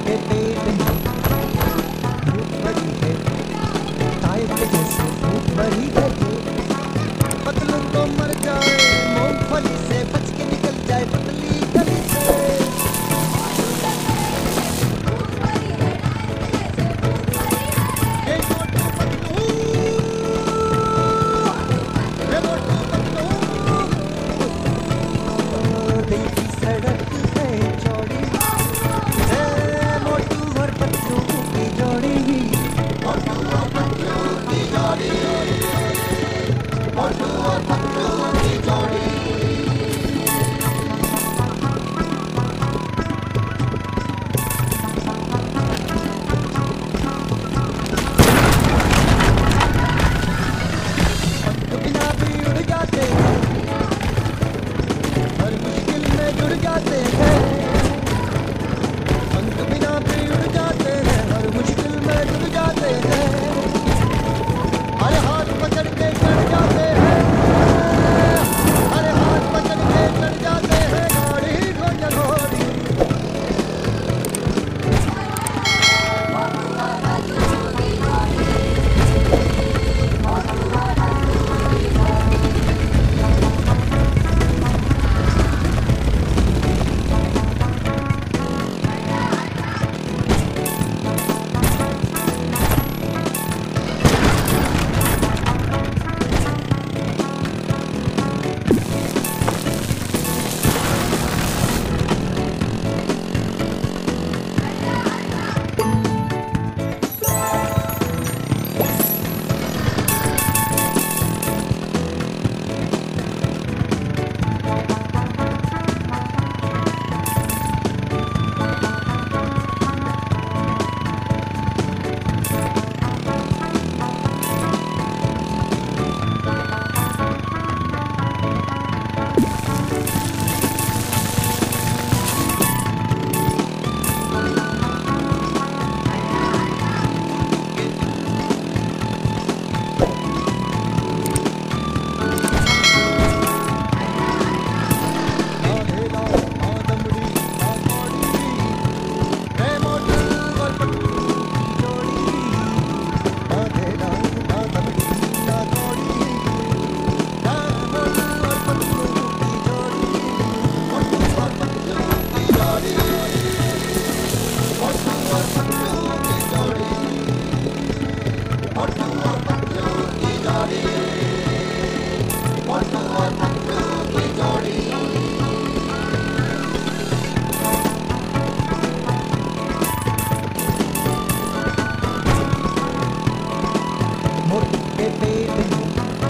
के पेट में भूख भरी है, ताए के जैसे भूख भरी है। पतलू तो मर जाए, मूंगफली से बच के निकल जाए पतली गली से। ये मोटू पतलू, ये मोटू पतलू, दिल की सड़क है चौड़ी, मोटू और पतलू की जोड़ी, मोटू और पतलू की जोड़ी, मोटू और पतलू की जोड़ी। पंख बिना भी उड़ जाते हैं, हर मुश्किल में जुड़ जाते हैं। पंख बिना भी उड़ जाते हैं, हर मुश्किल में जुड़ जाते हैं। हर हाथ पकड़ के चढ़ जाते हैं, हर हाथ पकड़ के चढ़ जाते हैं गाड़ी को जगोड़ी। मोटू के पेट में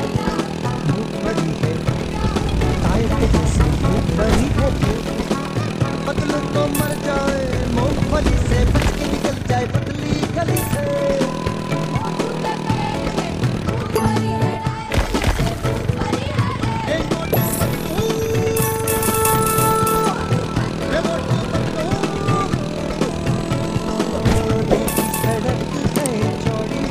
भूख भरी है, ताए के जैसे भूख भरी है। पतलू तो मर जाए, मूंगफली से बच के निकल जाए पतली गली से। ये मोटू पतलू, ये मोटू पतलू, दिल की सड़क है चौड़ी,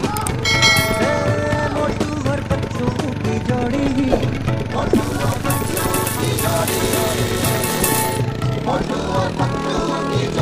मोटू और पतलू की जोड़ी, मोटू और पतलू की जोड़ी, मोटू और पतलू की जोड़ी।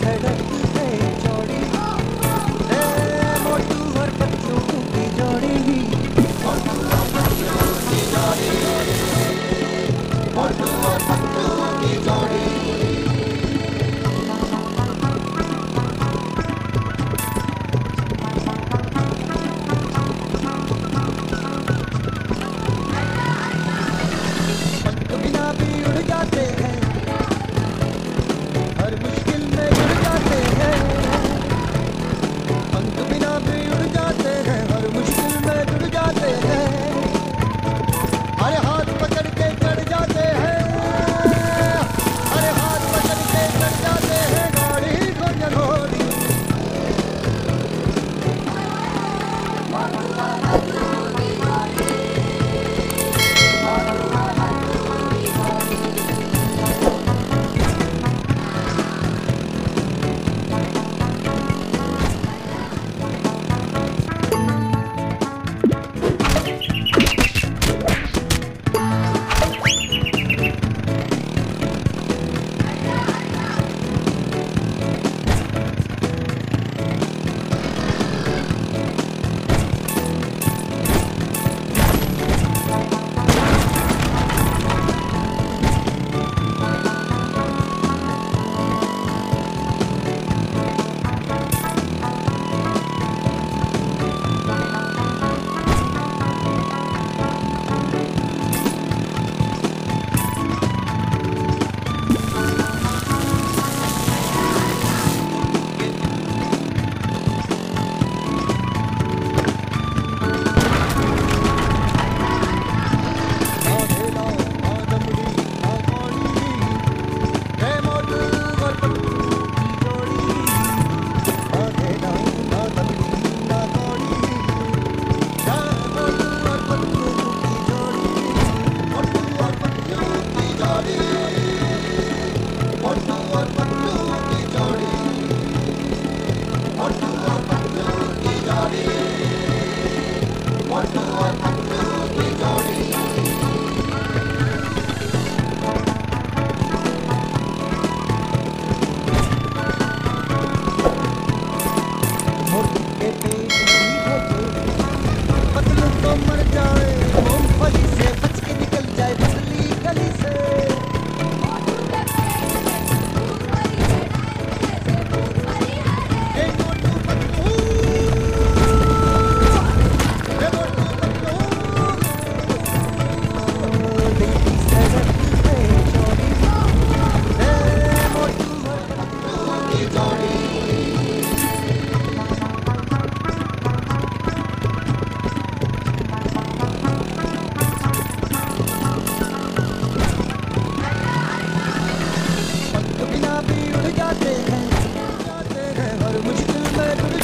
सड़क है चौड़ी, मोटू और पतलू की जोड़ी, मोटू और पतलू की जोड़ी, मोटू और पतलू की जोड़ी। पंख बिना भी उड़ जाते हैं, हर मुश्किल में जुड़ जाते हैं। पंख बिना भी उड़ जाते हैं, हर मुश्किल में जुड़ जाते हैं। अरे हाथ पकड़ के चढ़ जाते हैं, अरे हाथ पकड़ के चढ़ जाते हैं गाड़ी को जगोरी। पतलू तो मर जाए, मूंगफली से बच के निकल जाए पतली गली से। ये मोटू पतलू, ये मोटू पतलू, दिल की सड़क है चौड़ी, मोटू और पतलू की जोड़ी। पंख बिना भी उड़ जाते हैं, हर मुश्किल में